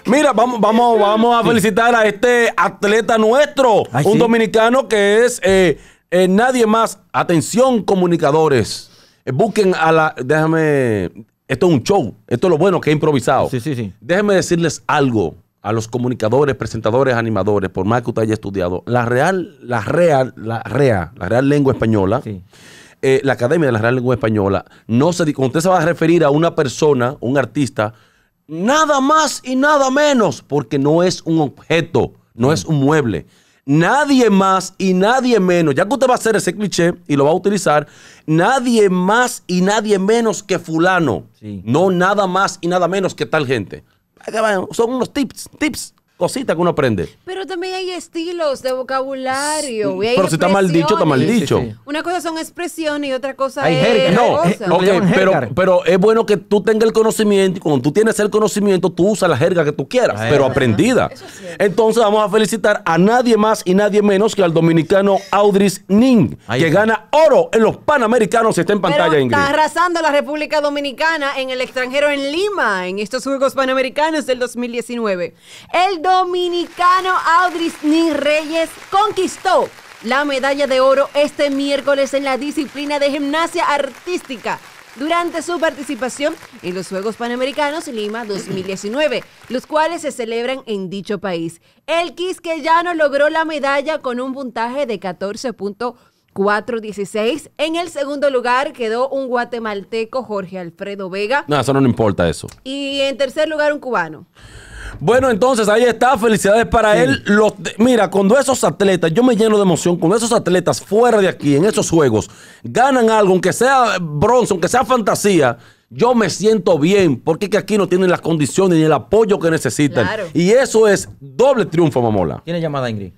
Mira, vamos a felicitar a este atleta nuestro, un dominicano que es nadie más. Atención, comunicadores. Busquen a la... Esto es un show. Esto es lo bueno que he improvisado. Sí. Déjenme decirles algo a los comunicadores, presentadores, animadores, por más que usted haya estudiado. La Real Lengua Española, la Academia de la Real Lengua Española, cuando usted se va a referir a una persona, un artista, nada más y nada menos, porque no es un objeto, no es un mueble. Nadie más y nadie menos, ya que usted va a hacer ese cliché y lo va a utilizar, nadie más y nadie menos que fulano. No nada más y nada menos que tal gente. Son unos tips, cositas que uno aprende. Pero también hay estilos de vocabulario. Pero si está mal dicho, está mal dicho. Una cosa son expresiones y otra cosa hay es... jerga. Pero es bueno que tú tengas el conocimiento y cuando tú tienes el conocimiento, tú usas la jerga que tú quieras, pero aprendida. Entonces vamos a felicitar a nadie más y nadie menos que al dominicano Audris Nin, que gana oro en los Panamericanos. Está en pantalla, Ingrid. Está arrasando la República Dominicana en el extranjero, en Lima, en estos Juegos Panamericanos del 2019. El dominicano Audris Nin Reyes conquistó la medalla de oro este miércoles en la disciplina de gimnasia artística durante su participación en los Juegos Panamericanos Lima 2019, los cuales se celebran en dicho país. El quisqueyano logró la medalla con un puntaje de 14.416. En el segundo lugar quedó un guatemalteco, Jorge Alfredo Vega. No, eso no importa eso. Y en tercer lugar un cubano. Bueno, entonces ahí está, felicidades para él. Mira, cuando esos atletas, yo me lleno de emoción, cuando esos atletas fuera de aquí, en esos juegos, ganan algo, aunque sea bronce, aunque sea fantasía, yo me siento bien, porque es que aquí no tienen las condiciones ni el apoyo que necesitan. Claro. Y eso es doble triunfo, Mamola. Tiene llamada, Ingrid.